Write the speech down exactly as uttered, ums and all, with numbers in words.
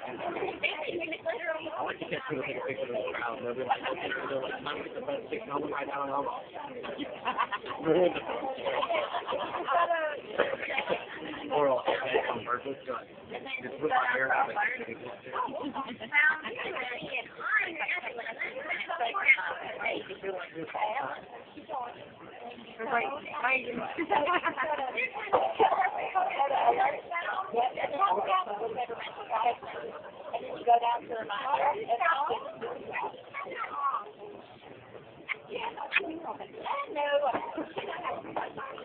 I like to catch people take a picture of the crowd. They'll be like, okay, so they're like, I'm gonna get the best picture. I'm gonna write down on or I'll say on purpose, but just put my hair out. Go down to the no.